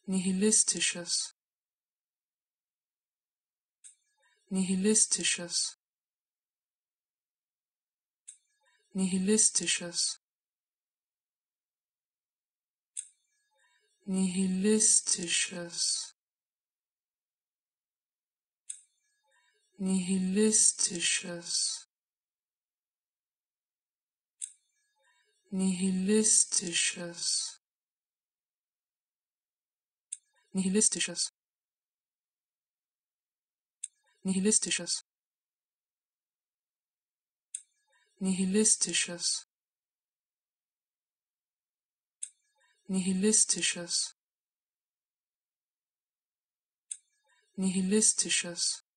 nihilistisches, nihilistisches, nihilistisches, nihilistisches, nihilistisches, nihilistisches, nihilistisches, nihilistisches, nihilistisches, nihilistisches, nihilistisches,